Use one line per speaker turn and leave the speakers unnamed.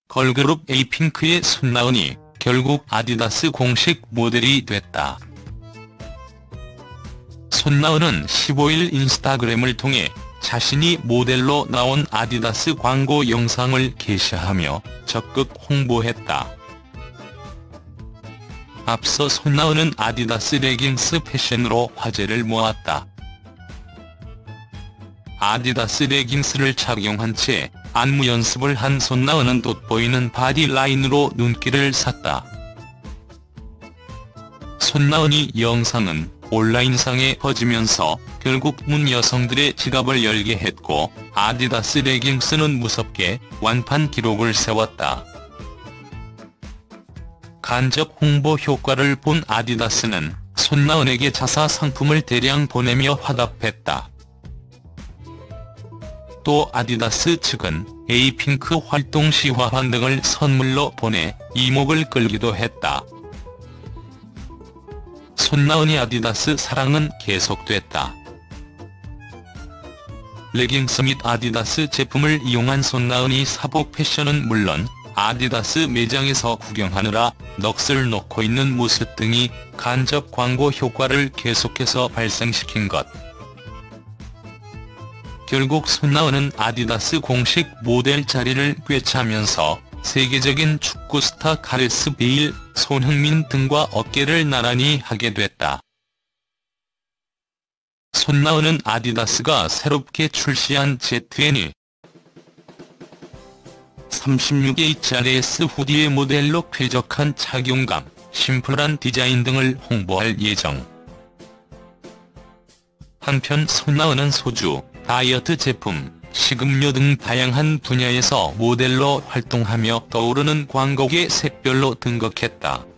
걸그룹 에이핑크의 손나은이 결국 아디다스 공식 모델이 됐다. 손나은은 15일 인스타그램을 통해 자신이 모델로 나온 아디다스 광고 영상을 게시하며 적극 홍보했다. 앞서 손나은은 아디다스 레깅스 패션으로 화제를 모았다. 아디다스 레깅스를 착용한 채 안무 연습을 한 손나은은 돋보이는 바디 라인으로 눈길을 샀다. 손나은이 영상은 온라인상에 퍼지면서 결국 문 여성들의 지갑을 열게 했고 아디다스 레깅스는 무섭게 완판 기록을 세웠다. 간접 홍보 효과를 본 아디다스는 손나은에게 자사 상품을 대량 보내며 화답했다. 또 아디다스 측은 에이핑크 활동 시 화환 등을 선물로 보내 이목을 끌기도 했다. 손나은이 아디다스 사랑은 계속됐다. 레깅스 및 아디다스 제품을 이용한 손나은이 사복 패션은 물론 아디다스 매장에서 구경하느라 넋을 놓고 있는 모습 등이 간접 광고 효과를 계속해서 발생시킨 것. 결국 손나은은 아디다스 공식 모델 자리를 꿰차면서 세계적인 축구 스타 가레스 베일, 손흥민 등과 어깨를 나란히 하게 됐다. 손나은은 아디다스가 새롭게 출시한 ZN 36HRS 후디의 모델로 쾌적한 착용감, 심플한 디자인 등을 홍보할 예정. 한편 손나은은 소주, 다이어트 제품, 식음료 등 다양한 분야에서 모델로 활동하며 떠오르는 광고계 샛별로 등극했다.